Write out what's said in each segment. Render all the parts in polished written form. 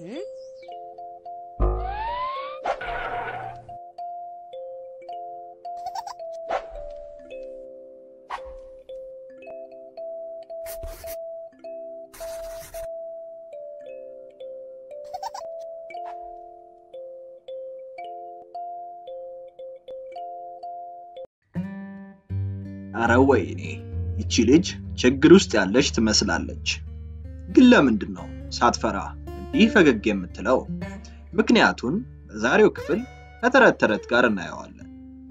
አራወይኔ እቺ ልጅ ችግር ውስጥ ያለች ትመስላለች ግን ለምንድነው ሳትፈራ እንዲህ ፈገግ የምትለው ምክንያቱን በዛሬው ክፍል ከተረተረት ጋር እናየዋለን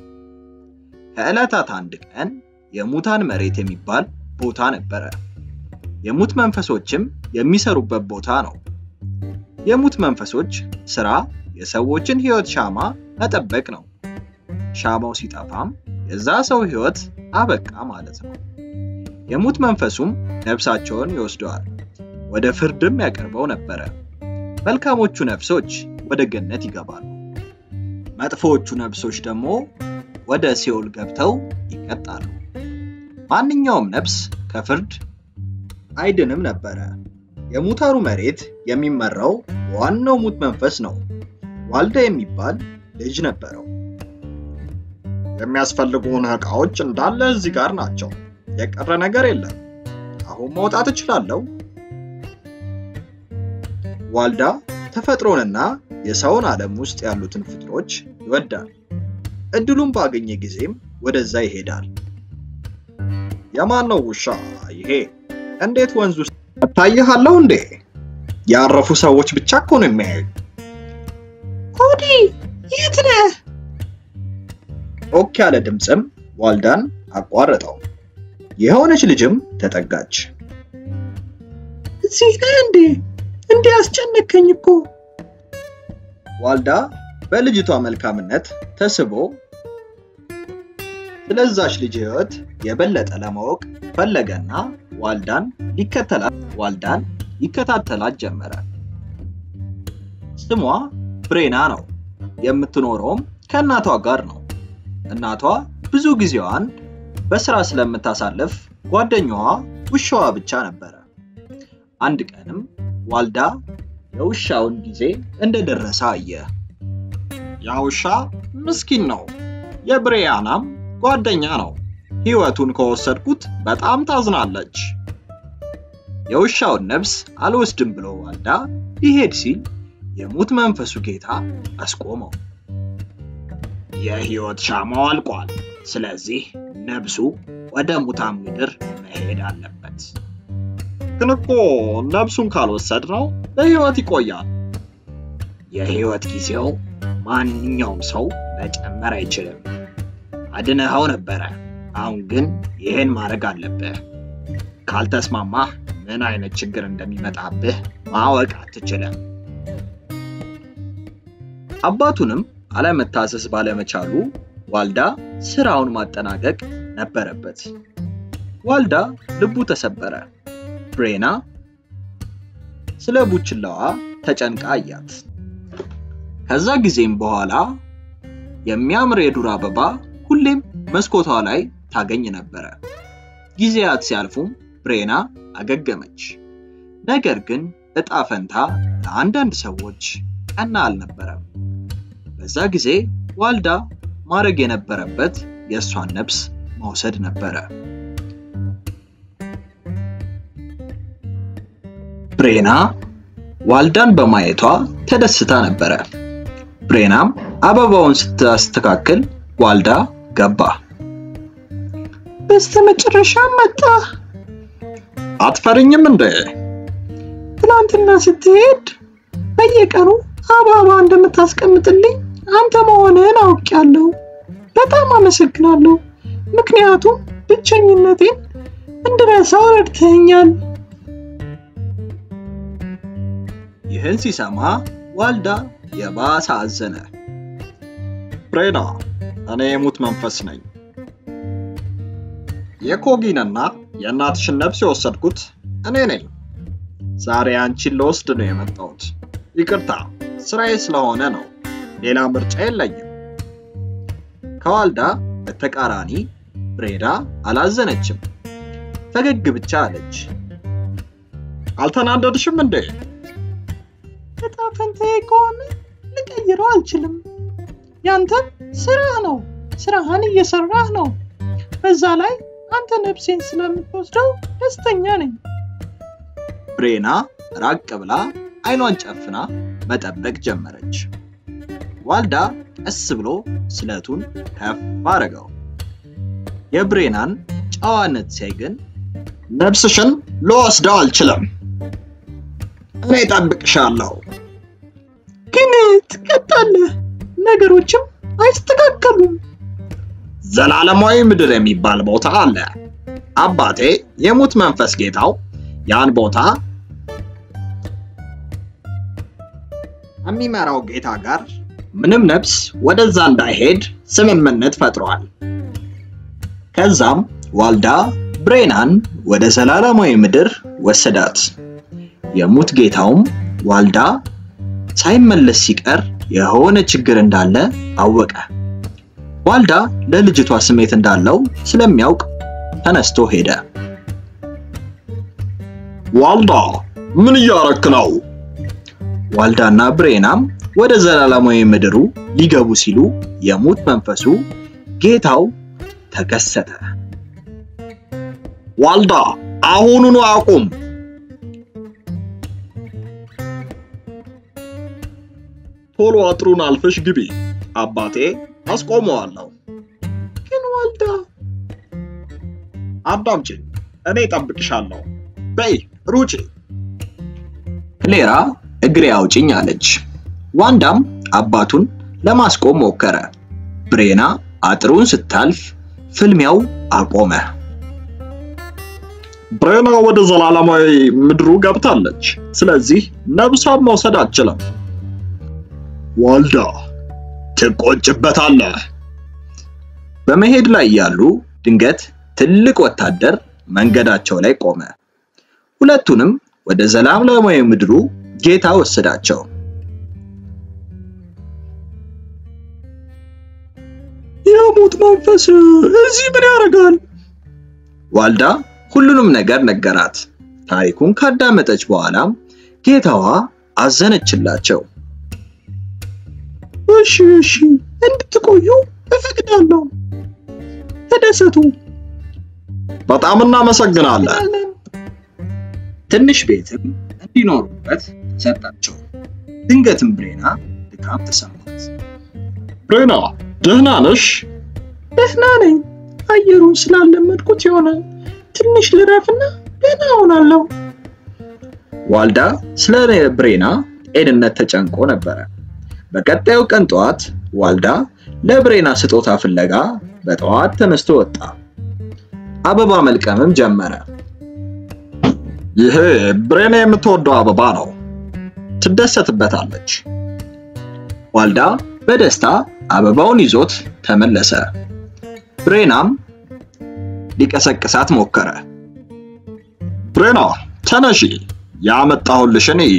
ከዕለታት አንድ ቀን የሙታን መሬት የሚባል ቦታ ነበረ የሙት መንፈሶችም የሚሰሩበት ቦታ ነው የሙት መንፈሶች ስራ የሰዎችን ህይወት ሻማ መጠበቅ ነው ሻማው ሲጣፋም የዛ ሰው ህይወት አበቃ ማለት ነው የሙት መንፈሱም ነፍሳቸውን ይወስደዋል ወደ ፍርድም ያቀርበው ነበር መልካሞቹ ነፍሶች ወደ ገነት ይገባሉ መጥፎቹ ነፍሶች ደግሞ ወደ ሲኦል ገብተው ይቀጣሉ ማንኛውም ነፍስ ከፍርድ አይድንም ነበር የሙታሩ መሬት የሚመራው ዋናው ሙት መንፈስ ነው ዋልዳ የሚባል ልጅ ነበረው የሚያስፈልጉን ዕቃዎች እንዳለ እዚህ ጋር ናቸው የቀረ ነገር የለም አሁን መውጣት እችላለሁ ዋልዳ ተፈጥሮንና የሰውን ዓለም ውስጥ ያሉትን ፍጥሮች ይወዳል እድሉን ባገኘ ጊዜም ወደዛ ይሄዳል የማን ነው ውሻ ይሄ እንዴት ወንዝ ውስጥ ታየሃለሁ እንዴ ያረፉ ሰዎች ብቻ እኮ ነው የሚያዩ ኮዲ የት ነህ ኦኬ ያለ ድምጽም ዋልዳን አቋረጠው የሆነች ልጅም ተጠጋች እዚህ ነህ እንዴ አስጨነቀኝ እኮ ዋልዳ በልጅቷ መልካምነት ተስቦ ስለዛች ልጅ ህይወት የበለጠ ለማወቅ ፈለገና ዋልዳን ይከታተላት ጀመረ ስሟ ብሬና ነው የምትኖረውም ከእናቷ ጋር ነው እናቷ ብዙ ጊዜዋን በስራ ስለምታሳልፍ ጓደኛዋ ውሻዋ ብቻ ነበር አንድ ቀንም ዋልዳ የውሻውን ጊዜ እንደደረሰ አየ ያ ውሻ ምስኪን ነው የብሬያናም ጓደኛ ነው ህይወቱን ከወሰድኩት በጣም ታዝናለች የውሻውን ነፍስ አልወስድም ብሎ ዋልዳ ይሄድ ሲል የሙት መንፈሱ ጌታ አስቆመው የህይወት ሻማው አልቋል ስለዚህ ነብሱ ወደ ሙታን ምድር መሄድ አለበት ግን እኮ ነብሱን ካልወሰድነው በህይወት ይቆያል የህይወት ጊዜው ማንኛውም ሰው መጨመር አይችልም አድነኸው ነበር አሁን ግን ይሄን ማድረግ አለብህ ካልተስማማህ ምን አይነት ችግር እንደሚመጣብህ ማወቅ አትችልም አባቱንም አለመታዘዝ ባለመቻሉ ዋልዳ ስራውን ማጠናቀቅ ነበረበት ዋልዳ ልቡ ተሰበረ ብሬና ስለ ቡችላዋ ተጨንቃ አያት ከዛ ጊዜም በኋላ የሚያምር የዱር አበባ ሁሌም መስኮቷ ላይ ታገኝ ነበር ጊዜያት ሲያልፉም ብሬና አገገመች ነገር ግን እጣ ፈንታ ለአንዳንድ ሰዎች ቀና አልነበረም በዛ ጊዜ ዋልዳ ማረግ የነበረበት የሷን ነፍስ መውሰድ ነበር ብሬና ዋልዳን በማየቷ ተደስታ ነበር ብሬናም አበባውን ስታስተካክል ዋልዳ ገባ በስተመጨረሻ መጣ አትፈሪኝም እንዴ ትናንትና ስትሄድ በየቀኑ አበባ እንደምታስቀምጥልኝ አንተ መሆንህን አውቄያለሁ በጣም አመሰግናለሁ ምክንያቱም ብቸኝነቴን እንድረሳው ረድተኛል ይህን ሲሰማ ዋልዳ የባሰ አዘነ ብሬና እኔ የሙት መንፈስ ነኝ የኮጊንና የእናትሽን ነፍስ የወሰድኩት እኔ ነኝ ዛሬ አንቺን ለወስድ ነው የመጣሁት ይቅርታ ስራዬ ስለሆነ ነው ሌላ ምርጫ የለኝም ከዋልዳ በተቃራኒ ብሬዳ አላዘነችም ፈገግ ብቻ አለች አልተናደድሽም እንዴ እጣ ፈንታዬ ከሆነ ልቀይረው አልችልም። ያንተ ስራ ነው። ስራህን እየሰራህ ነው። በዛ ላይ አንተ ነፍሴን ስለምትወስደው ደስተኛ ነኝ። ብሬና ራቅ ብላ አይኗን ጨፍና መጠበቅ ጀመረች። ዋልዳ ቀስ ብሎ ስለቱን ከፍ አረገው። የብሬናን ጨዋነት ሲያይ ግን ነፍስሽን ልወስደው አልችልም፣ እኔ እጠብቅሻለሁ። ግን ትቀጣለህ፣ ነገሮችም አይስተካከሉም። ዘላለማዊ ምድር የሚባል ቦታ አለ። አባቴ የሙት መንፈስ ጌታው ያን ቦታ የሚመራው ጌታ ጋር ምንም ነፍስ ወደዛ እንዳይሄድ ስምምነት ፈጥሯል። ከዛም ዋልዳ ብሬናን ወደ ዘላለማዊ ምድር ወሰዳት። የሙት ጌታውም ዋልዳ ሳይመለስ ሲቀር የሆነ ችግር እንዳለ አወቀ። ዋልዳ ለልጅቷ ስሜት እንዳለው ስለሚያውቅ ተነስቶ ሄደ። ዋልዳ ምን እያረክ ነው? ዋልዳና ብሬናም ወደ ዘላለማዊ ምድሩ ሊገቡ ሲሉ የሙት መንፈሱ ጌታው ተከሰተ። ዋልዳ አሁኑኑ አቁም! ቶሎ አጥሩን አልፈሽ ግቢ፣ አባቴ አስቆመዋለሁ። ግን ዋልዳ አዳምጪኝ፣ እኔ እጠብቅሻለሁ። በይ ሩጪ። ክሌራ እግሬ አውጪኝ አለች። ዋንዳም አባቱን ለማስቆም ሞከረ። ብሬና አጥሩን ስታልፍ ፍልሚያው አቆመ። ብሬና ወደ ዘላለማዊ ምድሩ ገብታለች፣ ስለዚህ ነብሷን መውሰድ አትችልም። ዋልዳ ትቆጭበታለህ። በመሄድ ላይ ያሉ ድንገት ትልቅ ወታደር መንገዳቸው ላይ ቆመ። ሁለቱንም ወደ ዘላለማዊ ምድሩ ጌታ ወሰዳቸው። የሙት መንፈስ እዚህ ምን ያደርጋል? ዋልዳ ሁሉንም ነገር ነገራት። ታሪኩን ካዳመጠች በኋላ ጌታዋ አዘነችላቸው። እሺ እንድትቆዩ እፈቅዳለሁ። ተደሰቱ። በጣም እናመሰግናለን። ትንሽ ቤትም እንዲኖሩበት ሰጣቸው። ድንገትም ብሬና ድካም ተሰማት። ብሬና ደህና ነሽ? ደህና ነኝ። አየሩን ስላለመድኩት ይሆናል። ትንሽ ልረፍና ደህና ሆናለሁ። ዋልዳ ስለ ብሬና ጤንነት ተጨንቆ ነበር። በቀጣዩ ቀን ጠዋት ዋልዳ ለብሬና ስጦታ ፍለጋ በጠዋት ተነስቶ ወጣ። አበባ መልቀምም ጀመረ። ይሄ ብሬና የምትወደው አበባ ነው፣ ትደሰትበታለች። ዋልዳ በደስታ አበባውን ይዞት ተመለሰ። ብሬናም ሊቀሰቅሳት ሞከረ። ብሬና ተነሺ፣ ያመጣሁልሽን እይ።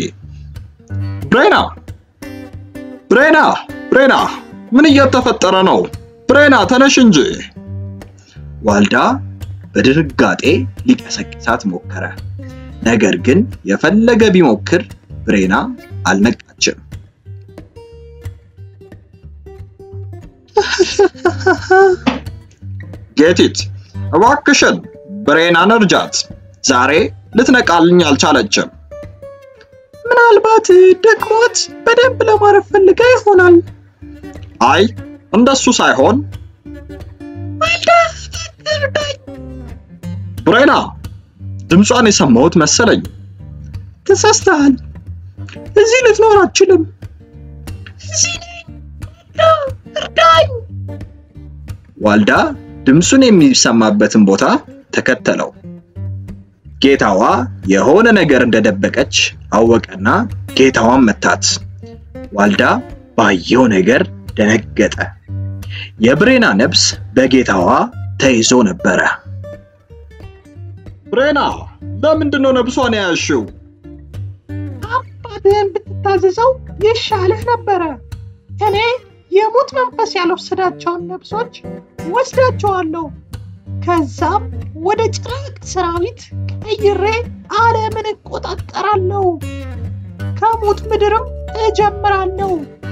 ብሬና ምን እየተፈጠረ ነው? ብሬና ተነሽ እንጂ። ዋልዳ በድንጋጤ ሊቀሰቅሳት ሞከረ። ነገር ግን የፈለገ ቢሞክር ብሬና አልነቃችም። ጌቲት እባክሽን ብሬናን እርጃት፣ ዛሬ ልትነቃልኝ አልቻለችም። ምናልባት ደክሞት በደንብ ለማረፍ ፈልጋ ይሆናል። አይ እንደሱ ሳይሆን ዋልዳ እርዳኝ። ብሬና ድምጿን የሰማሁት መሰለኝ። ተሳስተሃል። እዚህ ልትኖር አትችልም። እዚህ እርዳኝ። ዋልዳ ድምጹን የሚሰማበትን ቦታ ተከተለው። ጌታዋ የሆነ ነገር እንደደበቀች አወቀና ጌታዋን መታት። ዋልዳ ባየው ነገር ደነገጠ። የብሬና ነፍስ በጌታዋ ተይዞ ነበረ። ብሬና ለምንድነው ነፍሷን ያያሽው? አባትህን ብትታዘዘው ይሻልህ ነበረ። እኔ የሙት መንፈስ ያልወሰዳቸውን ነፍሶች ወስዳቸዋለሁ። ከዛም ወደ ጭራቅ ሰራዊት ቀይሬ ዓለምን እቆጣጠራለሁ። ከሙት በሙት ምድርም እጀምራለሁ።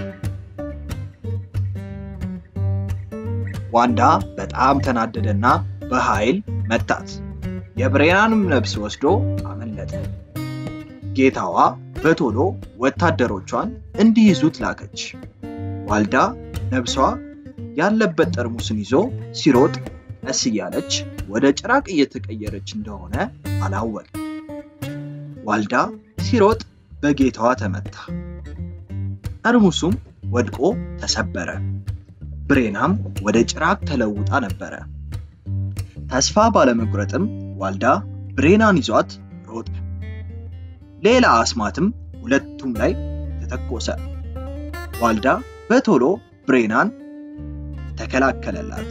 ዋንዳ በጣም ተናደደና በኃይል መታት። የብሬናንም ነፍስ ወስዶ አመለጠ። ጌታዋ በቶሎ ወታደሮቿን እንዲይዙት ላከች። ዋልዳ ነፍሷ ያለበት ጠርሙስን ይዞ ሲሮጥ ቀስ እያለች ወደ ጭራቅ እየተቀየረች እንደሆነ አላወቀ። ዋልዳ ሲሮጥ በጌታዋ ተመታ። ጠርሙሱም ወድቆ ተሰበረ። ብሬናም ወደ ጭራቅ ተለውጣ ነበር። ተስፋ ባለመቁረጥም ዋልዳ ብሬናን ይዟት ሮጠ። ሌላ አስማትም ሁለቱም ላይ ተተኮሰ። ዋልዳ በቶሎ ብሬናን ተከላከለላት።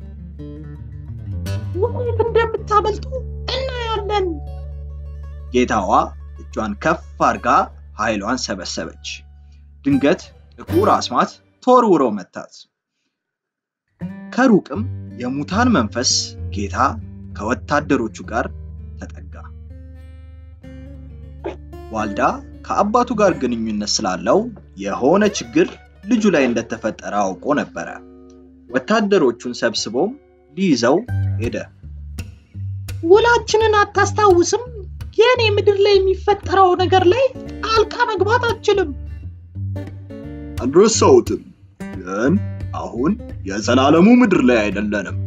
ወዴት እንደምታመልጡ እናያለን። ጌታዋ እጇን ከፍ አድርጋ ኃይሏን ሰበሰበች። ድንገት ጥቁር አስማት ተወርውሮ መታት። ከሩቅም የሙታን መንፈስ ጌታ ከወታደሮቹ ጋር ተጠጋ። ዋልዳ ከአባቱ ጋር ግንኙነት ስላለው የሆነ ችግር ልጁ ላይ እንደተፈጠረ አውቆ ነበር። ወታደሮቹን ሰብስቦ ሊይዘው ሄደ። ውላችንን አታስታውስም? የኔ ምድር ላይ የሚፈጠረው ነገር ላይ ጣልቃ መግባት አትችልም። አልረሳሁትም፣ ግን አሁን የዘላለሙ ምድር ላይ አይደለንም።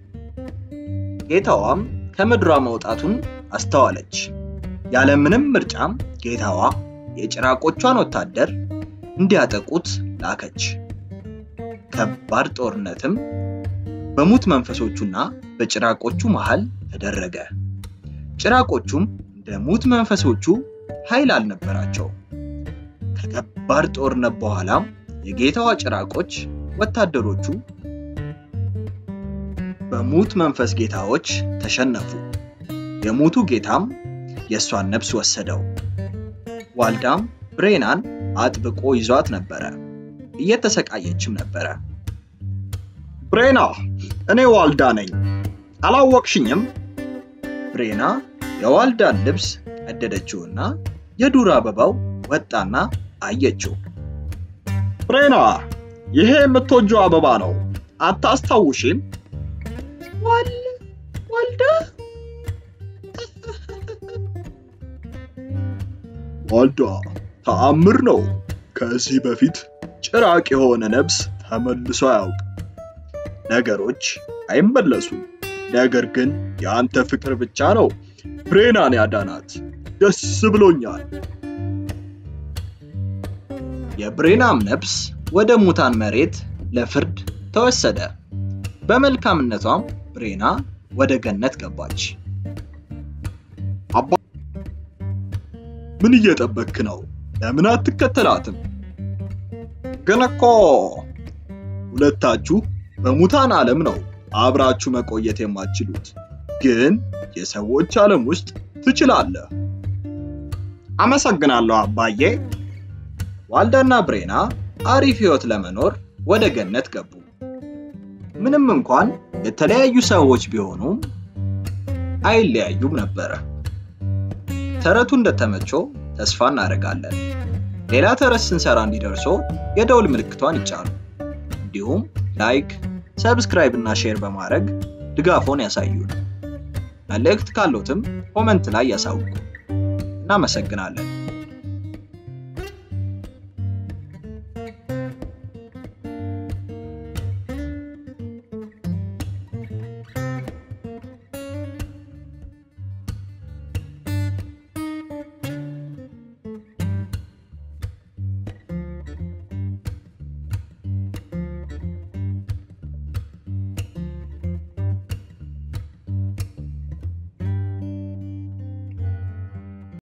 ጌታዋም ከምድሯ መውጣቱን አስተዋለች። ያለምንም ምርጫም ጌታዋ የጭራቆቿን ወታደር እንዲያጠቁት ላከች። ከባድ ጦርነትም በሙት መንፈሶቹና በጭራቆቹ መሃል ተደረገ። ጭራቆቹም እንደ ሙት መንፈሶቹ ኃይል አልነበራቸው። ከከባድ ጦርነት በኋላ የጌታዋ ጭራቆች ወታደሮቹ በሙት መንፈስ ጌታዎች ተሸነፉ። የሙቱ ጌታም የሷን ነፍስ ወሰደው። ዋልዳም ብሬናን አጥብቆ ይዟት ነበር። እየተሰቃየችም ነበር። ብሬና፣ እኔ ዋልዳ ነኝ፣ አላወቅሽኝም? ብሬና የዋልዳን ልብስ ቀደደችውና የዱር አበባው ወጣና አየችው። ብሬና፣ ይሄ የምትወጂው አበባ ነው፣ አታስታውሺም? ዋልዳ ዋልዳ ተአምር ነው። ከዚህ በፊት ጭራቅ የሆነ ነፍስ ተመልሶ አያውቅ። ነገሮች አይመለሱም። ነገር ግን ያንተ ፍቅር ብቻ ነው ብሬናን ያዳናት። ደስ ብሎኛል። የብሬናም ነፍስ ወደ ሙታን መሬት ለፍርድ ተወሰደ። በመልካምነቷም ብሬና ወደ ገነት ገባች። አባ ምን እየጠበቅክ ነው? ለምን አትከተላትም? ግን እኮ ሁለታችሁ በሙታን ዓለም ነው አብራችሁ መቆየት የማትችሉት፣ ግን የሰዎች ዓለም ውስጥ ትችላለህ። አመሰግናለሁ አባዬ። ዋልዳና ብሬና አሪፍ ህይወት ለመኖር ወደ ገነት ገቡ። ምንም እንኳን የተለያዩ ሰዎች ቢሆኑም አይለያዩም ነበር። ተረቱ እንደተመቸው ተስፋ እናደርጋለን። ሌላ ተረት ስንሰራ እንዲደርሶ የደውል ምልክቷን ይጫኑ። እንዲሁም ላይክ፣ ሰብስክራይብ እና ሼር በማድረግ ድጋፎን ያሳዩን። መልእክት ካሎትም ኮሜንት ላይ ያሳውቁ። እናመሰግናለን።